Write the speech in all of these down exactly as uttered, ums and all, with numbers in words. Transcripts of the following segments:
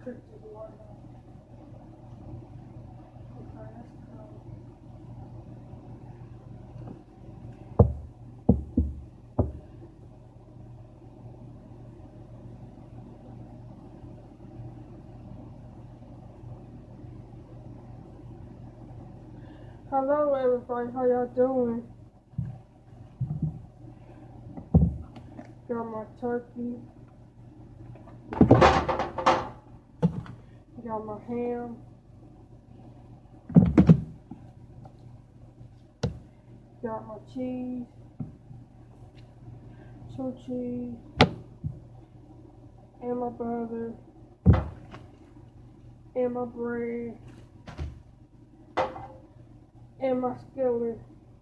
Cook the water. Okay, that's cool. Hello everybody, how y'all doing? Got my turkey. Got my ham. Got my cheese. Two cheese. And my butter. And my bread. And my skillet.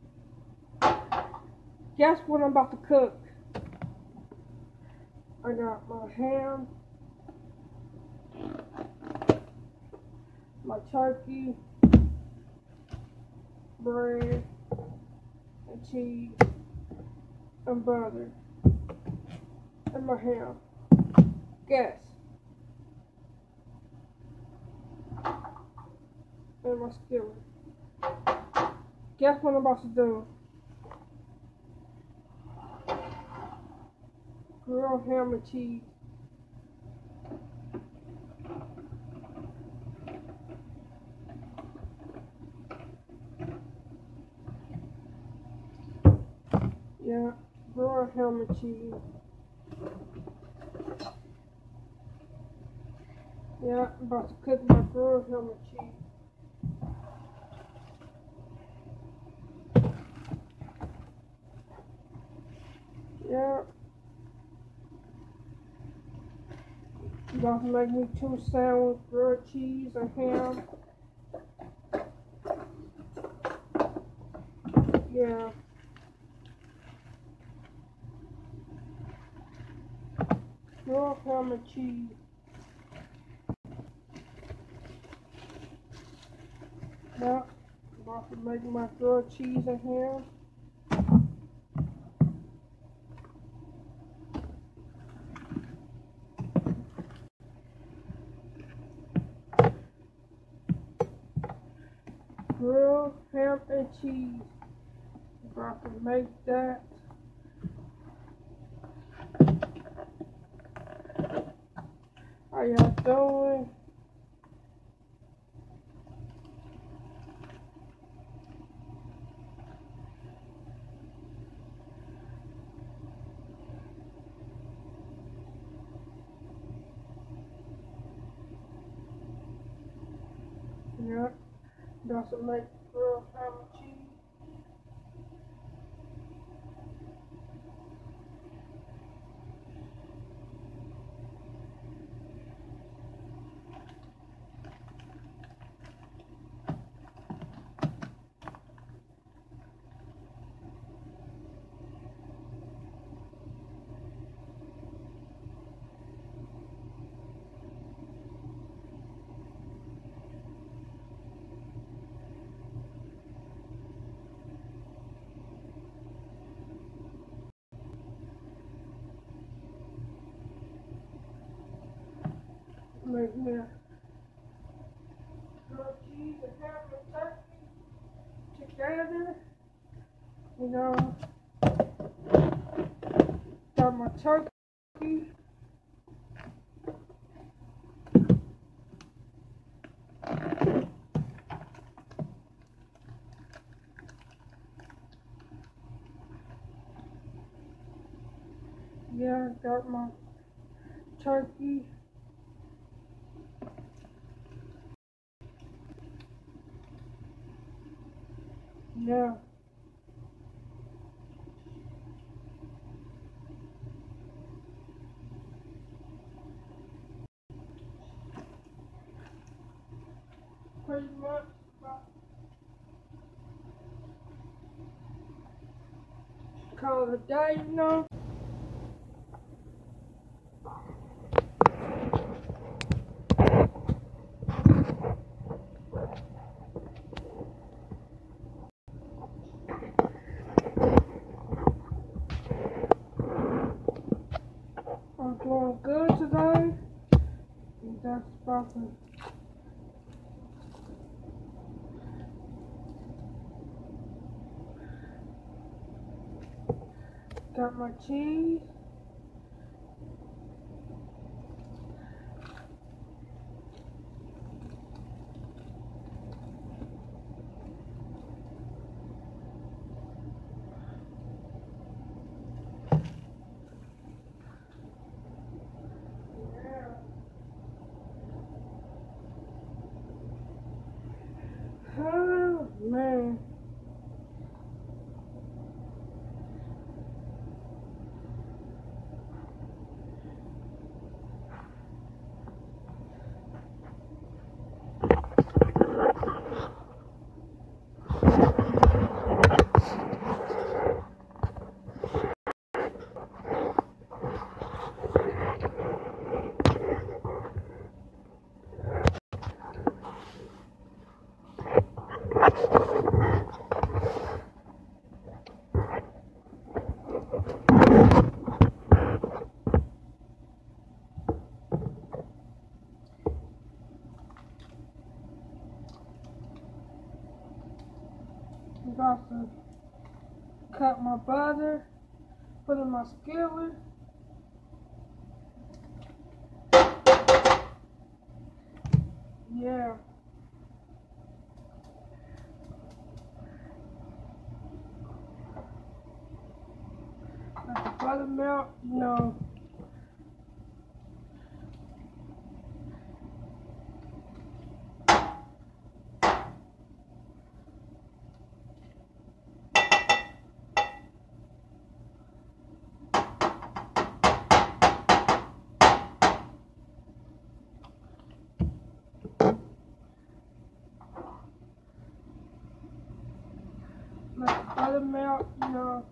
Guess what I'm about to cook? I got my ham, my turkey, bread, and cheese, and butter, and my ham. Guess. And my skillet. Guess what I'm about to do? Grilled ham and cheese. Yeah, grilled ham and cheese. Yeah, I'm about to cook my grilled ham and cheese. Yeah. About to make me two sandwiches, grilled cheese and ham. Yeah. Grilled ham and cheese. Yeah. About to make my grilled cheese and ham. Grilled ham and cheese. About to make that. How y'all doing? Yeah. About to make grilled ham and cheese. Make me a grilled cheese and ham and turkey together. You know, got my turkey. Yeah, got my turkey. Yeah. Pretty much. Call it a day, you know. I'm doing good today. And, uh, that's about to. Got my cheese. Oh man. I'm about to cut my butter, put in my skillet. Yeah. Let the butter melt, you know. Let the butter melt, you know.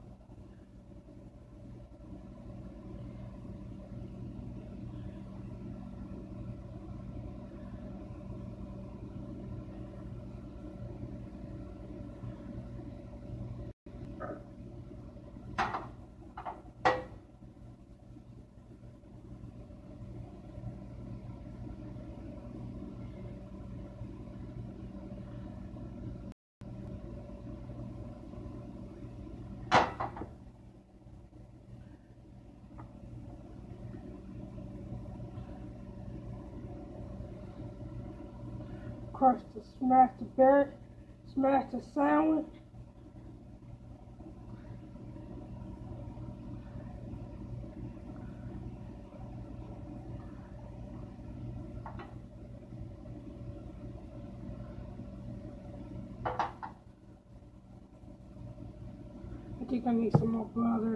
Crush the, smash the berry, smash the sandwich. I think I need some more butter.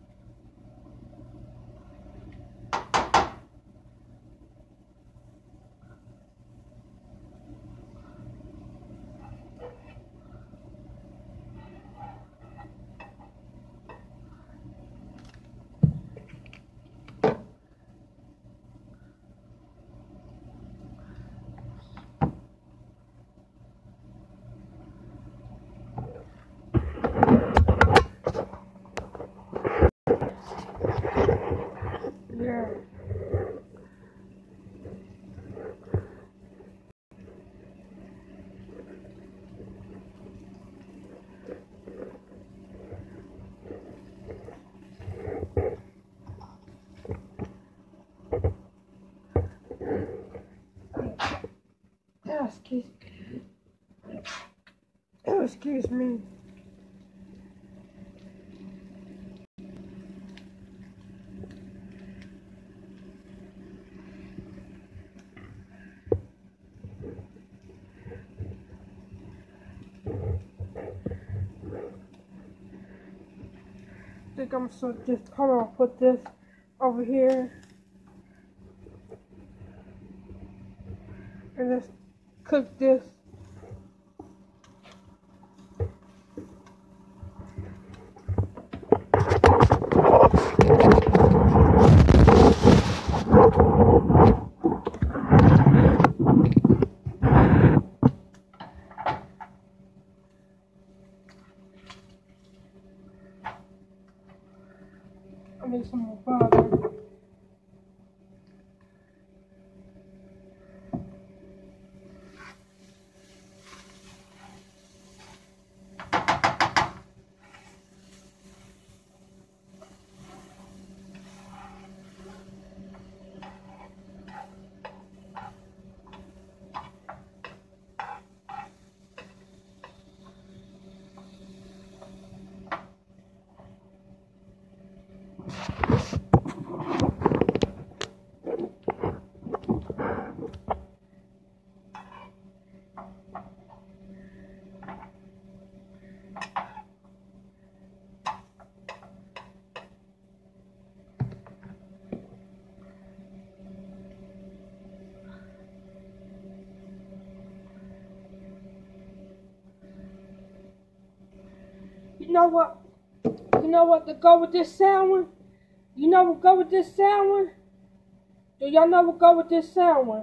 Yeah. Oh, excuse, oh, excuse me. I think I'm so just hold on, put this over here and just cook this. I need some more butter. You know what? You know what to go with this sandwich? You know what go with this sandwich? Do y'all know what go with this sandwich?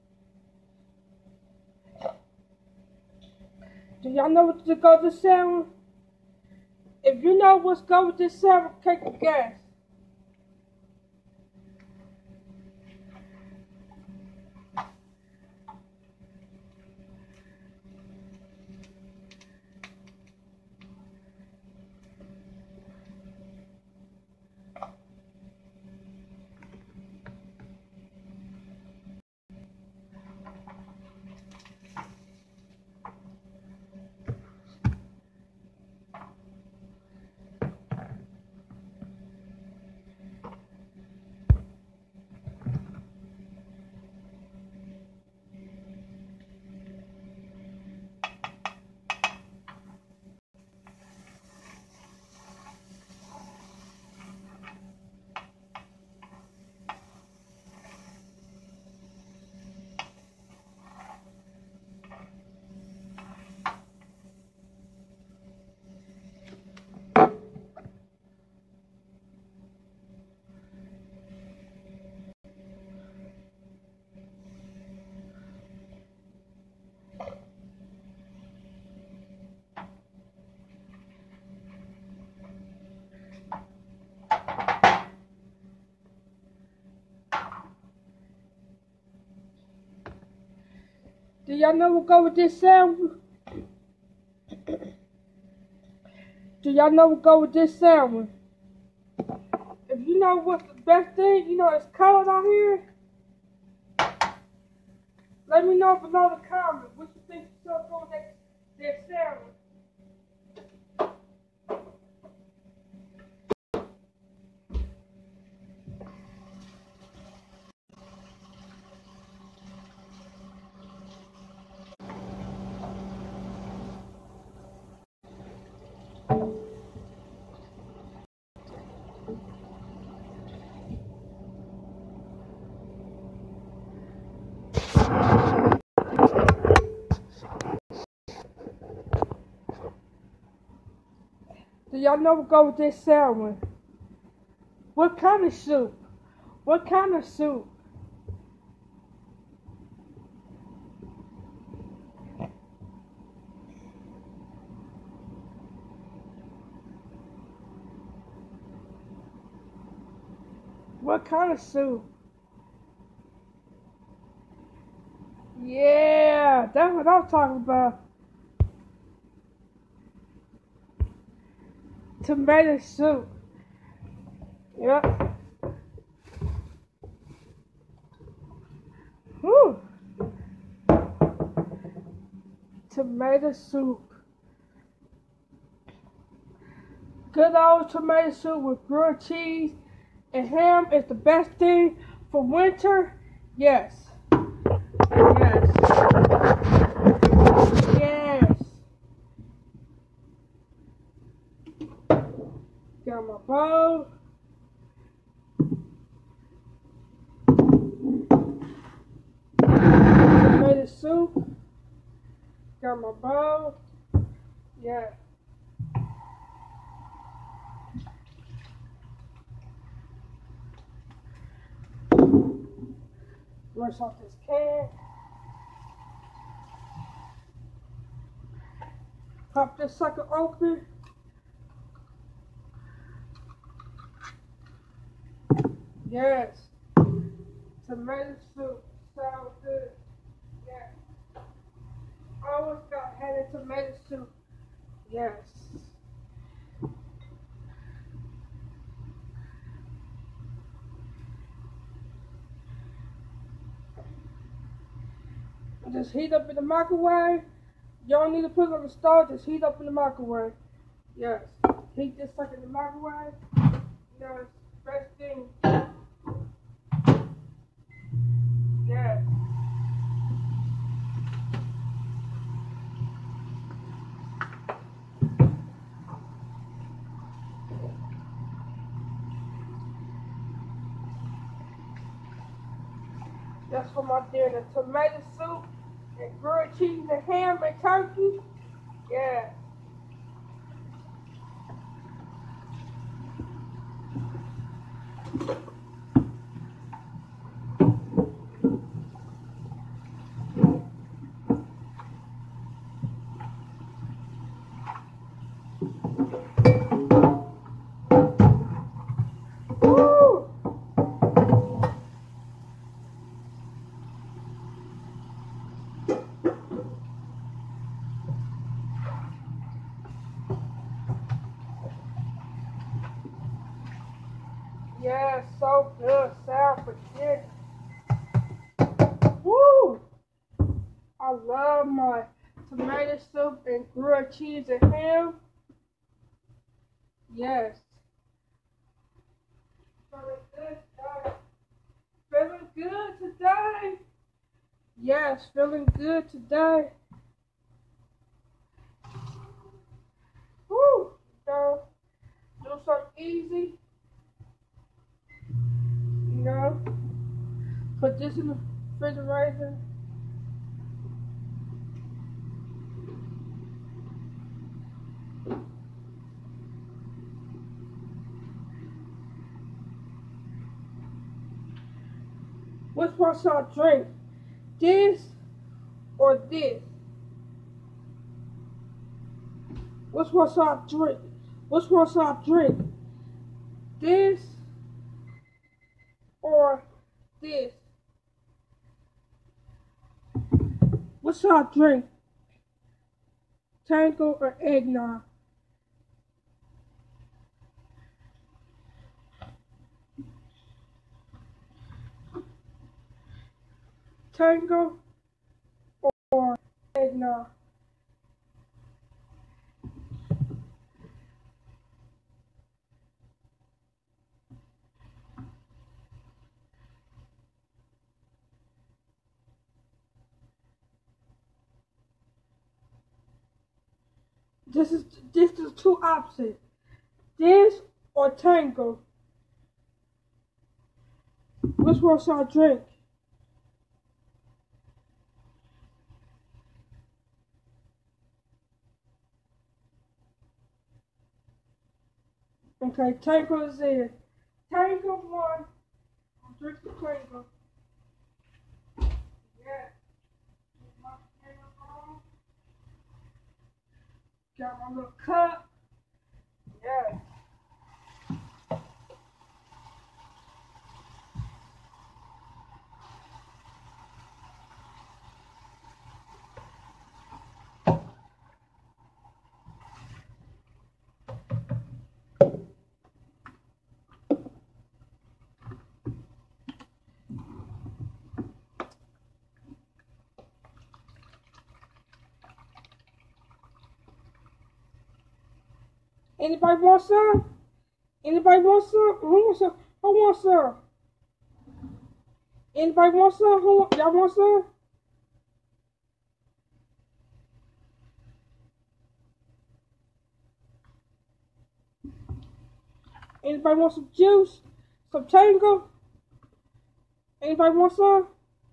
Do y'all know what to go with this sandwich? If you know what's go with this sandwich, take a guess. Do y'all know what go with this sandwich? Do y'all know what go with this sandwich? If you know what's the best thing, you know it's cold out here. Let me know below the comments what you think is so cool that that sandwich. Do y'all know what go with this sandwich? What kind of soup? What kind of soup? What kind of soup? Yeah, that's what I'm talking about. Tomato soup. Yep. Whew. Tomato soup. Good old tomato soup with grilled cheese and ham is the best thing for winter. Yes. Yes. Yes. Got my bowl. Tomato soup. Got my bowl. Yeah. Rinse off this can. Pop this sucker open. Yes. Tomato soup. Sounds good. Yeah. Always got had a tomato soup. Yes. Just heat up in the microwave. You don't need to put it on the stove. Just heat up in the microwave. Yes. Heat this sucker in the microwave. Yes. Best thing. Yes. That's for my dinner. Tomato soup and grilled cheese and ham and turkey. Yeah. Yeah, so good. Sour spaghetti. Woo! I love my tomato soup and grilled cheese and ham. Yes. Feeling good today. Feeling good today. Yes, feeling good today. Woo! So, do something easy. You know, put this in the refrigerator. Which one shall I drink? This or this? Which one shall I drink? Which one shall I drink? This or this? What shall I drink? Tango or eggnog? Tango or eggnog? This is this is two options. This or tango? Which one shall I drink? Okay, tango is in. Tango one. I'll drink the tango. Yeah. Got my little cup. Yeah. Anybody want some? Anybody want some? Who wants some? Who wants some? Anybody want some? Who y'all want some? Anybody want some juice? Some tango? Anybody want some?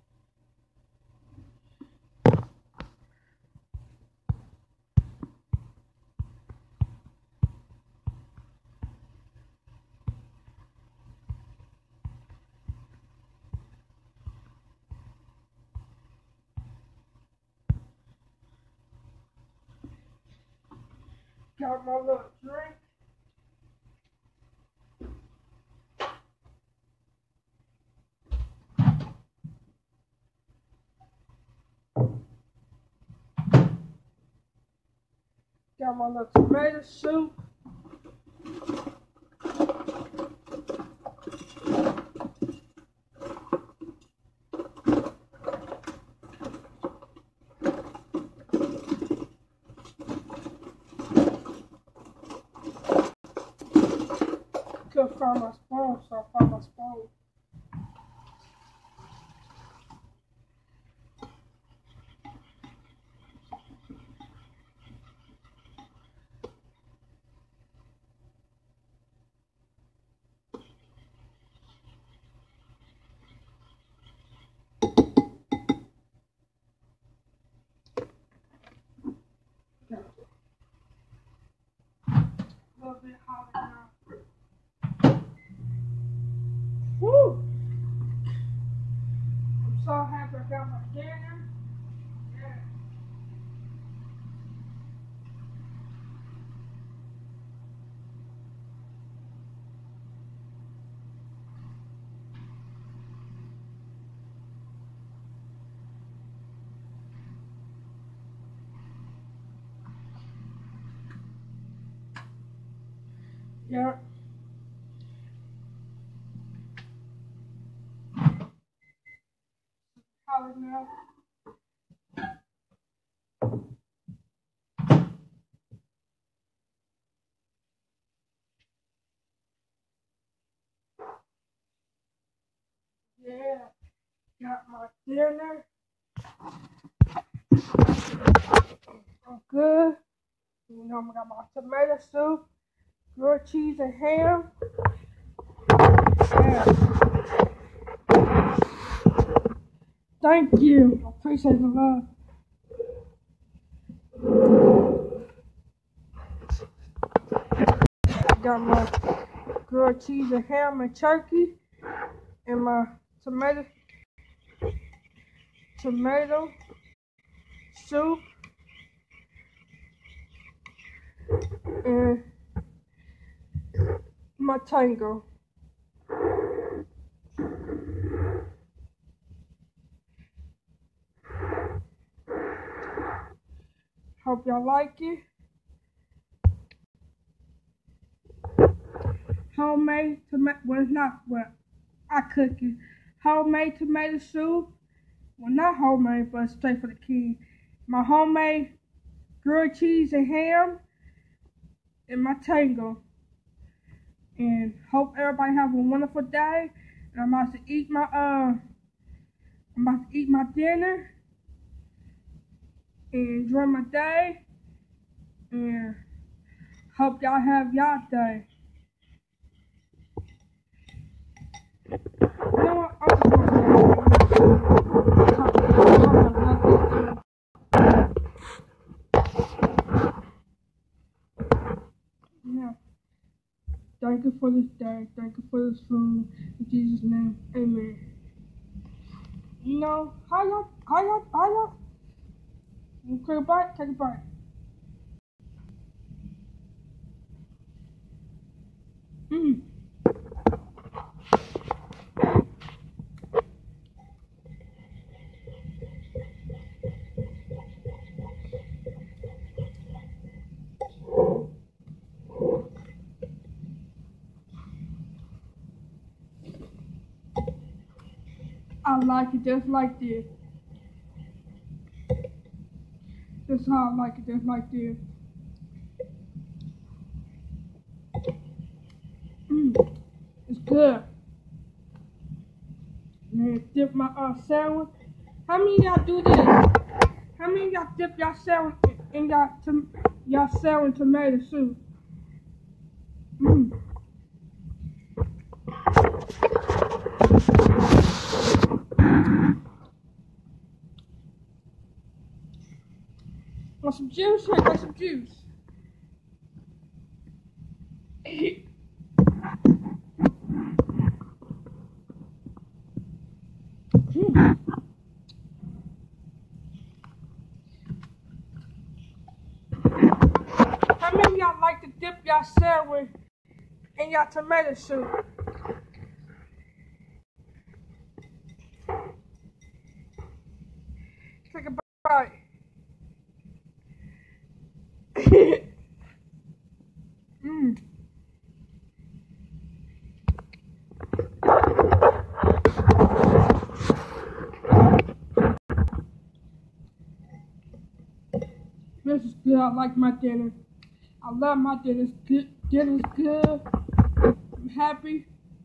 Got my little drink. Got my little tomato soup. Couldn't find my spoon, so I found my spoon. A little bit hotter now. Woo! I'm so happy I got my dinner. Yeah. Yeah. dollars now. Yeah, got my dinner. I'm good. You know, I got my tomato soup, grilled cheese and ham. Yeah. Thank you. I appreciate the love. I got my grilled cheese and ham and turkey and my tomato tomato soup and my tango. Hope y'all like it. Homemade tomato, well it's not, well, I cook it. Homemade tomato soup, well not homemade, but straight for the kids. My homemade grilled cheese and ham, and my tango. And hope everybody have a wonderful day. And I'm about to eat my, uh, I'm about to eat my dinner. And enjoy my day. And hope y'all have y'all day. You know what? I'm just gonna Yeah. Thank you for this day. Thank you for this food. In Jesus' name, amen. You know, how y'all, how y'all, how y'all? You take a bite? Take a bite. Mmm. I like it just like this. That's how I like it just like this. Mmm. It's good. Man, dip my uh, sandwich. How many of y'all do this? How many of y'all dip y'all sandwich in y'all, tom- y'all sandwich tomato soup? Mmm. Want some juice? Here, got some juice. Mm. How many of y'all like to dip y'all sandwich in y'all tomato soup? Take a bite. Mmm. This is good. I like my dinner. I love my dinner. It's good. Dinner's good. I'm happy.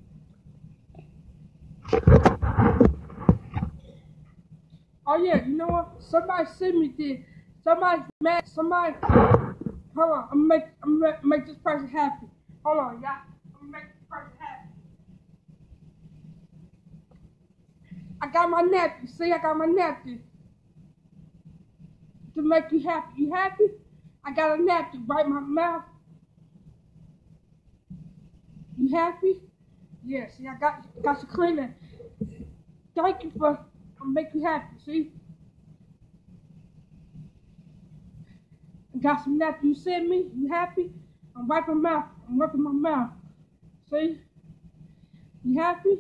Oh yeah, you know what? Somebody sent me this. Somebody mad. Somebody. Hold on. I'm make. I'm make, make this person happy. Hold on, y'all. I'm gonna make this person happy. I got my napkin. See, I got my napkin to make you happy. You happy? I got a napkin right in my mouth. You happy? Yeah. See, I got got to clean it. Thank you for. I'm make you happy. See. I got some napkin. You sent me. You happy? I'm wiping my mouth. I'm wiping my mouth. See? You happy?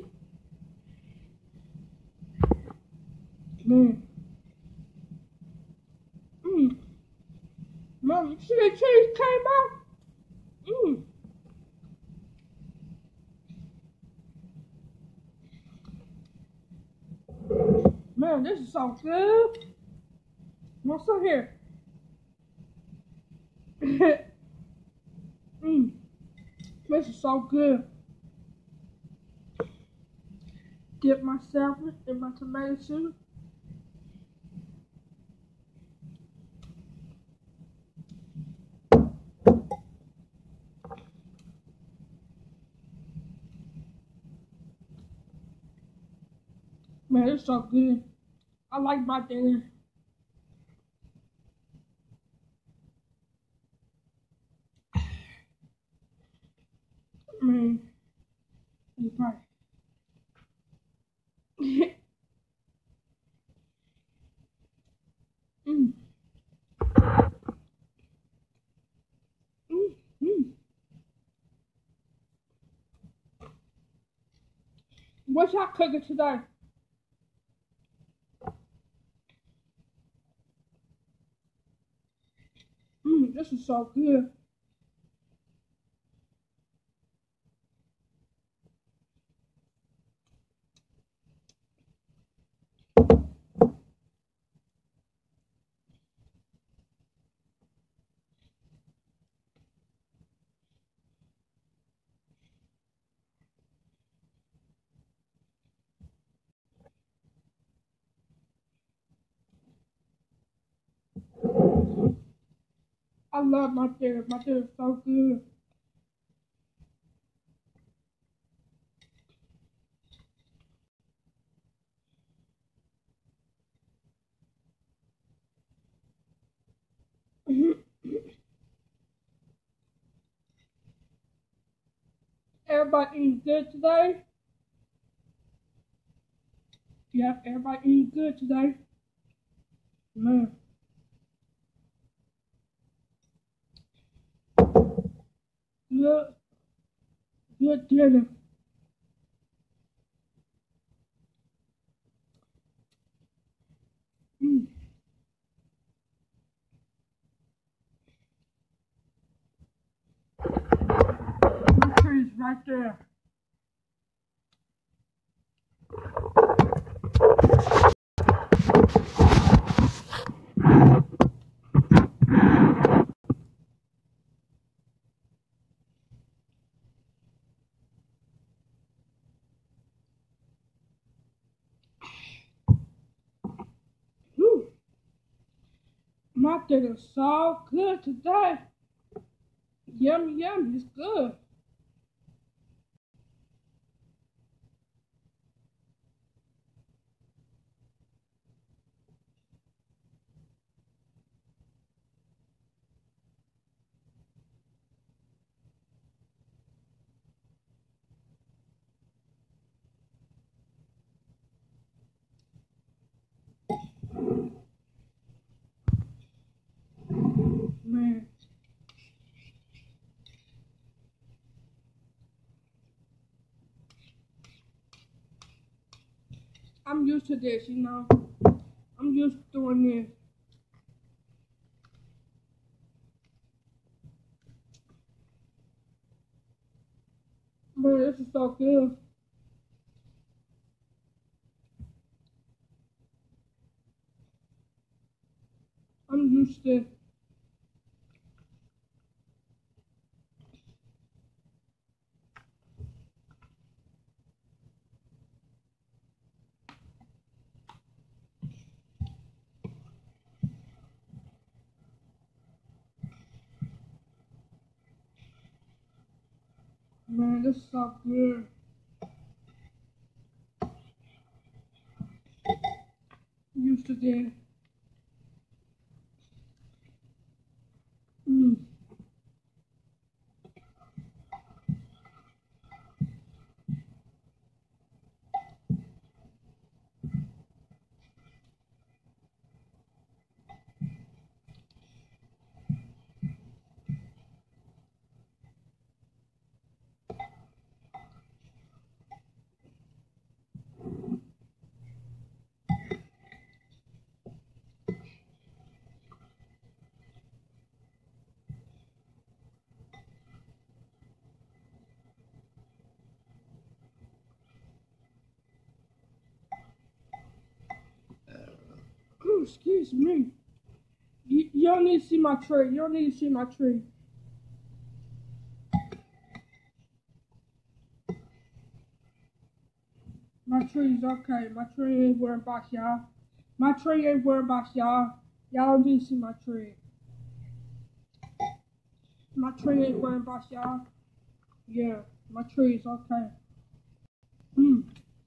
Mm. Mm. Mom, you see the cheese came out? Mm. Man. Man, this is so good. What's up here? mm, this is so good. Dip my salad in my tomato soup. Man, it's so good. I like my dinner. Man, it's right. mm. Mm, mm. What y'all cooking today? Mm, this is so good. I love my dinner. My dinner is so good. Everybody eating good today? Yep, everybody eating good today. Man. Good, good dinner. Mm. My tree's right there. Whew. My dinner's so good today. Yummy, yummy, it's good. Man. I'm used to this, you know. I'm used to doing this. Man, this is so good. I'm used to it. Man, this is so good. Used to this. Mm. excuse me. You, you don't need to see my tree. You don't need to see my tree. My tree's okay. My tree ain't worried about y'all. My tree ain't worried about y'all. Y'all don't need to see my tree. My tree ain't worried about y'all. Yeah, my tree's okay. Mm.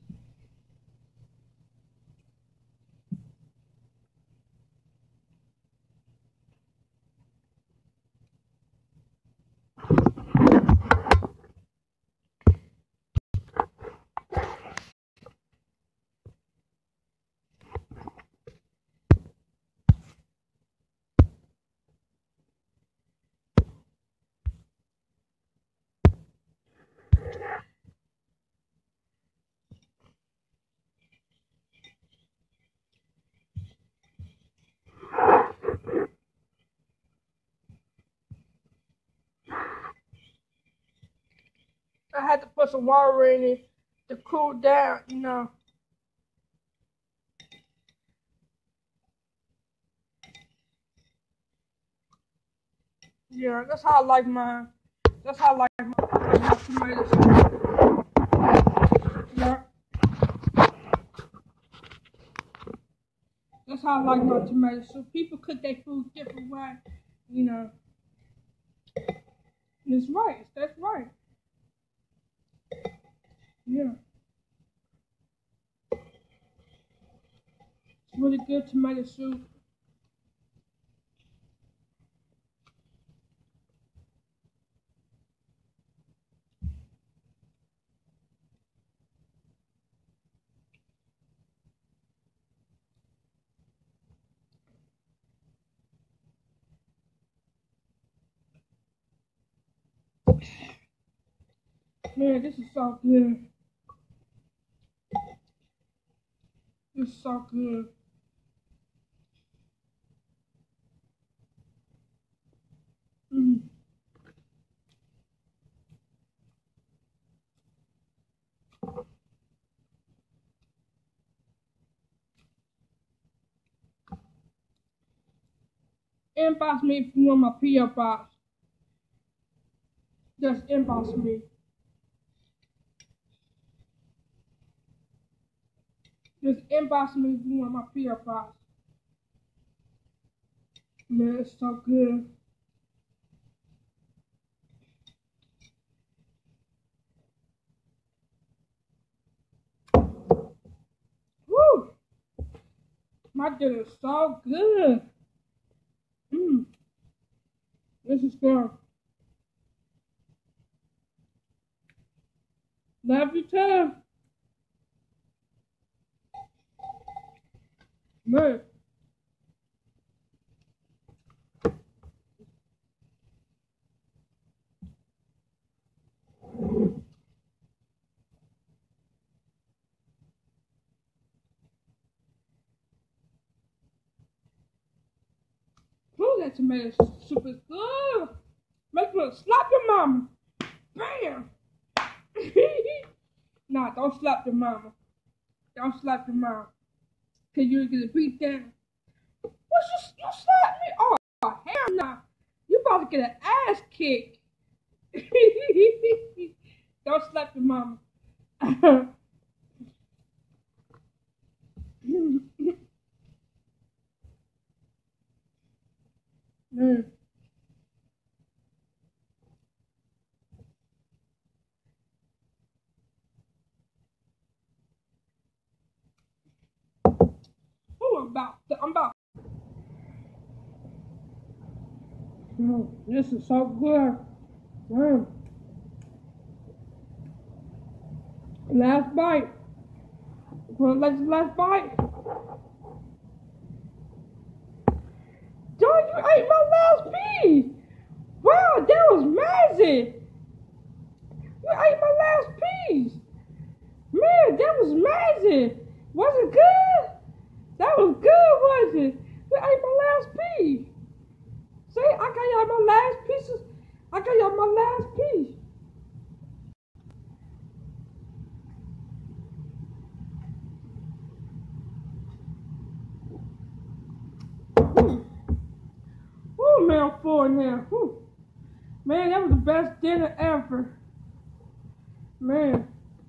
I had to put some water in it to cool down, you know. Yeah, that's how I like mine. That's how I like my, my tomatoes. Yeah, that's how I like my tomatoes. So people cook their food different way, you know. And it's right. That's right. Yeah, it's really good tomato soup. Man, this is so good. This is so good. Mm. Inbox me if you want my P O box. Just inbox me. Just inbox me if you want my P O box. Man, it's so good. Woo! My dinner is so good. Mmm. This is good. Love you too. Man. Ooh, that tomato soup is good. Make me slap your mama. Bam. Nah, don't slap your mama. Don't slap your mama. Cause you're gonna beat down. What you, you slap me? Oh, hell nah. You about to get an ass kick. Don't slap your mama. Mm. Ooh, I'm about to, I'm about. Mm, this is so good. Mm. Last bite. Well, let's last bite. John, you ate my last piece. Wow, that was magic. You ate my last piece. Man, that was magic. Was it good? That was good, was it? You ate my last piece. See, I got y'all my last pieces. I got y'all my last piece. full now. Whew. Man, that was the best dinner ever. Man.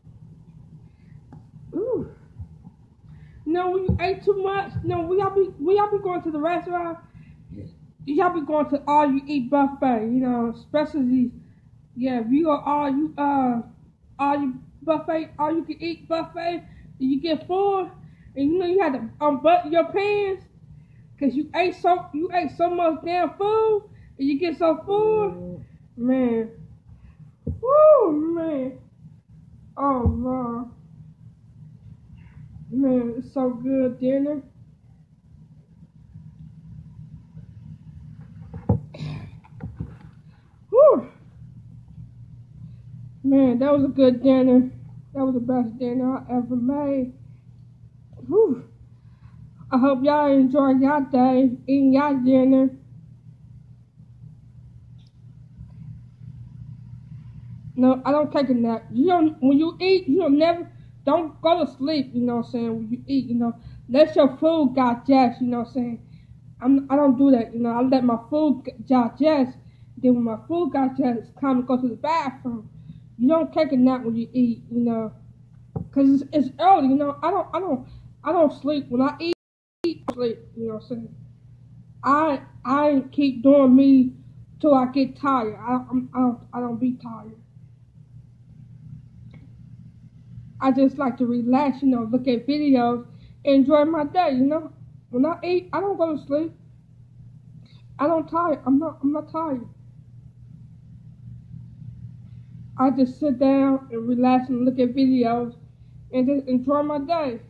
Ooh. You know, when you ate too much, you know, we all be we all be going to the restaurant. Y'all be going to all you eat buffet, you know, especially yeah, if you go all you uh all you buffet, all you can eat buffet, and you get full, and you know you had to unbutton your pants, cause you ate so you ate so much damn food, and you get so full, man. Woo, man. Oh man, man, it's so good dinner. Whew. Man, that was a good dinner. That was the best dinner I ever made. Whew. I hope y'all enjoy y'all day, eating y'all dinner. No, I don't take a nap. You don't, when you eat, you don't never, don't go to sleep, you know what I'm saying, when you eat, you know. Let your food digest, you know what I'm saying. I'm, I don't do that, you know. I let my food digest. Then when my food digests, it's time to go to the bathroom. You don't take a nap when you eat, you know, cause it's, it's early, you know. I don't, I don't, I don't sleep when I eat. eat I sleep, you know what I'm saying. I, I keep doing me till I get tired. I, I'm, I don't, I don't be tired. I just like to relax, you know, look at videos, enjoy my day, you know. When I eat, I don't go to sleep. I don't tire. I'm not, I'm not tired. I just sit down and relax and look at videos and just enjoy my day.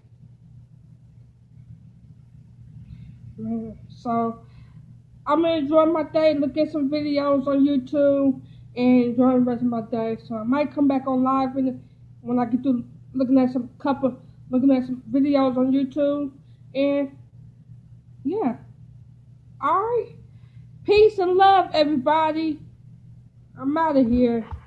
Man, so I'm gonna enjoy my day, look at some videos on YouTube, and enjoy the rest of my day. So I might come back on live in the, when I get through looking at some couple, looking at some videos on YouTube, and yeah. All right, peace and love, everybody. I'm out of here.